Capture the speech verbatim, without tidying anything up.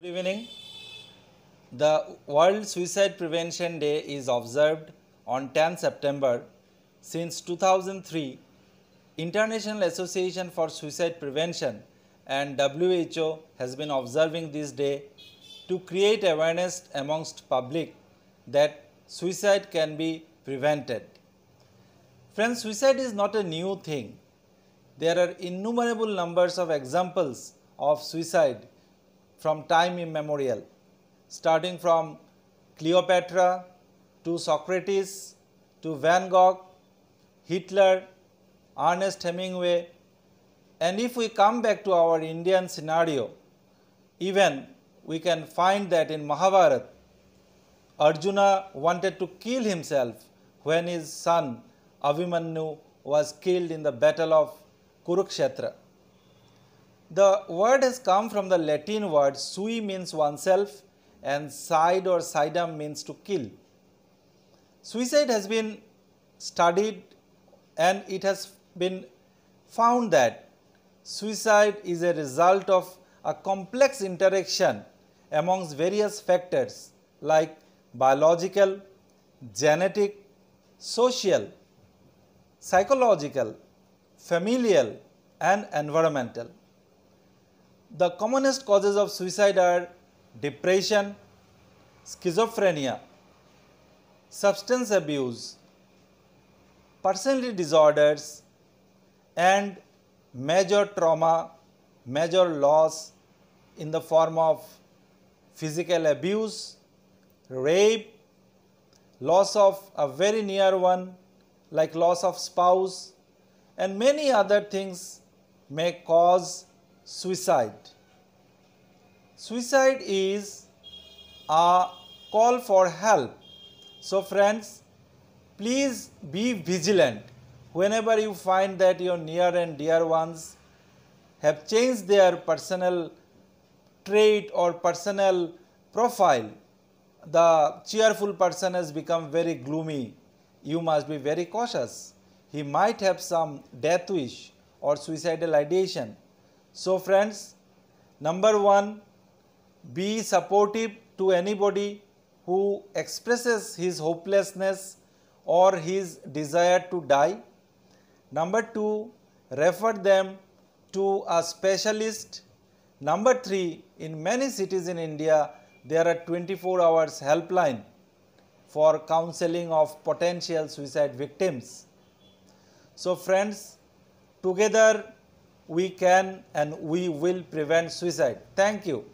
Good evening. The World Suicide Prevention Day is observed on tenth September. Since two thousand three, International Association for Suicide Prevention and W H O has been observing this day to create awareness amongst public that suicide can be prevented. Friends, suicide is not a new thing. There are innumerable numbers of examples of suicide from time immemorial, starting from Cleopatra to Socrates to Van Gogh, Hitler, Ernest Hemingway, and if we come back to our Indian scenario, even we can find that in Mahabharata, Arjuna wanted to kill himself when his son Abhimanyu was killed in the battle of Kurukshetra. The word has come from the Latin word sui means oneself and side or sidam means to kill. Suicide has been studied and it has been found that suicide is a result of a complex interaction amongst various factors like biological, genetic, social, psychological, familial and environmental. The commonest causes of suicide are depression, schizophrenia, substance abuse, personality disorders and major trauma, major loss in the form of physical abuse, rape, loss of a very near one like loss of spouse and many other things may cause suicide. Suicide is a call for help. So friends, please be vigilant whenever you find that your near and dear ones have changed their personal trait or personal profile. The cheerful person has become very gloomy. You must be very cautious. He might have some death wish or suicidal ideation. So friends, number one, be supportive to anybody who expresses his hopelessness or his desire to die. Number two, refer them to a specialist. Number three, in many cities in India, there are twenty-four hours helpline for counseling of potential suicide victims. So friends, together we can and we will prevent suicide. Thank you.